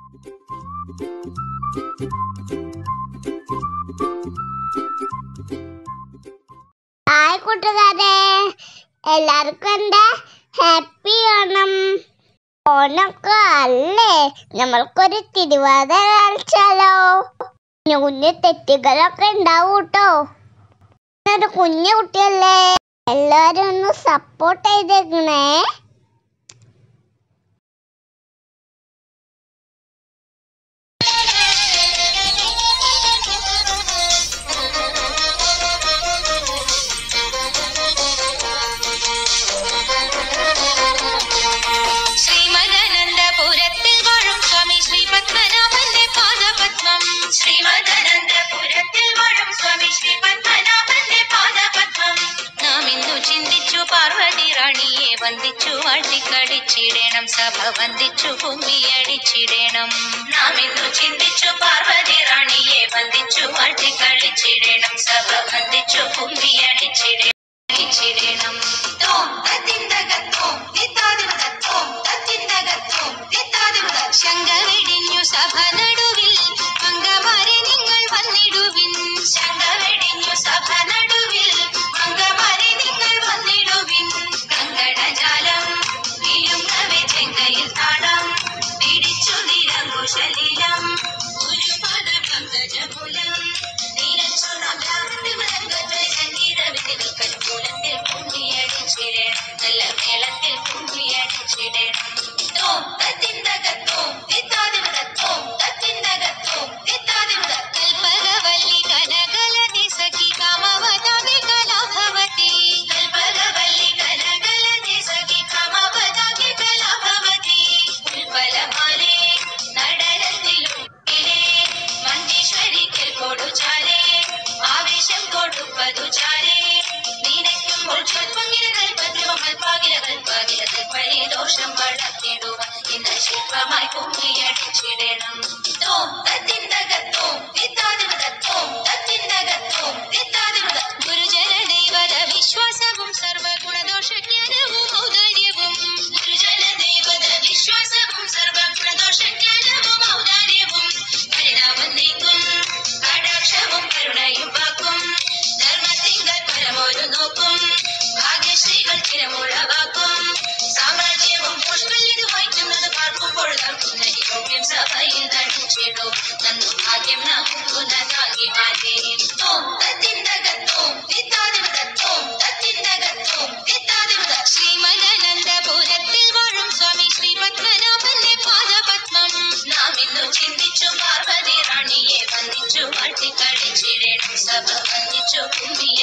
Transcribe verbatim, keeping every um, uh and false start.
Hi കൂട്ടുകാരെ, എല്ലാവർക്കും എൻ്റെ ഹാപ്പി ഓണം. ഓണമൊക്കെ അല്ലേ, നമ്മൾക്കൊരു തിരുവാതിര കളിച്ചാലോ? കുഞ്ഞു കുഞ്ഞു തെറ്റുകളൊക്കെ ഉണ്ടാവും കേട്ടോ. ഒരു കുഞ്ഞു കുട്ടിയല്ലേ, എല്ലാവരും ഒന്ന് സപ്പോർട്ട് ചെയ്തേക്കണേ. ശ്രീമദനന്തപുരത്തിൽ വാഴും സ്വാമി ശ്രീ പത്മനാഭന്റെ പാദപത്മം നാം ഇന്നു ചിന്തിച്ചു പാർവതി റാണിയെ വന്ദിച്ചു വാഴ്ത്തിക്കളിച്ചിടണം, സഭ വന്ദിച്ചു കുമ്മിയടിച്ചിടണം. നാം ഇന്നു ചിന്തിച്ചു പാർവതി റാണിയെ വന്ദിച്ചു വാഴ്ത്തിക്കളിച്ചിടണം, സഭ വന്ദിച്ചു കുമ്മിയടിച്ചിടണം. ശങ്ക വെടിഞ്ഞു സഭ നടുവിൽ മംഗമാരെ നിങ്ങൾ വന്നിടുവിൻ. ശങ്ക വെടിഞ്ഞു സഭ നടുവിൽ മംഗമാരെ നിങ്ങൾ വന്നിടുവിൻ. കങ്കണജാലം വിഴുങ്ങവേ ചെങ്കയിൽ താളം പിടിച്ചു നിരങ്കുശലീലം ഒരുപാട് പങ്കജമൂലം നിരച്ചു സംഗീതവിധികൾക്കൂലത്തിൽ കുമ്മിയടിച്ചിടണം, നല്ല മേളത്തിൽ കുമ്മിയടിച്ചിടണം. കൽപകവല്ലി കനകലതി സഖി കാമവതാകി കലാഭവതി. കൽപകവല്ലി കനകലതി സഖി കാമവതാകി കലാഭവതി. ഉൽപ്പലമാലേ നടനത്തിലും മഞ്ചേശ്വരിക്കൽ കൊടുചാലേ ആവേശം കൊടുപ്പതു ചാലേ നിനയ്ക്കുമ്പോൾ ചൊൽപ്പങ്കിര കൽപ്പദ്രവം കൽപ്പാകിര കൽപ്പാകിര കൽപ്പഴേ ദോഷം വളർത്തിടുവാൻ ഇന്ന് ശില്പമായി കുമ്മിയടിച്ചിടണം. ഗുരുജന ദൈവത വിശ്വാസവും സർവഗുണദോഷജ്ഞാനവും ഔദാര്യവും. ഗുരുജന ദൈവത വിശ്വാസവും സർവഗുണദോഷജ്ഞാനവും ഔദാര്യവും. പരിണാമം നീക്കും കടാക്ഷവും കരുണയും വാക്കും ധർമ്മത്തിങ്കൽ പരമോരു നോക്കും ഭാഗ്യശ്രീകൾ ചിരമുളവാക്കും. സാമ്രാജ്യവും പുഷ്പല്യത് വഹിക്കുന്നത് പാർക്കുമ്പോൾ നൽകുന്ന യോഗ്യം സഭയിൽ നടിച്ചിടും നന്നു ഭാഗ്യം നമുക്കുന്നതാകി മാറ്റേ. ശ്രീമദനന്തപുരത്തിൽ വാഴും സ്വാമി ശ്രീ പത്മനാഭന്റെ പാദപത്മം നാം ഇന്നു ചിന്തിച്ചു പാർവതി റാണിയെ വന്ദിച്ചു വാഴ്ത്തിക്കളിച്ചിടണം, സഭ വന്ദിച്ചു കുമ്മി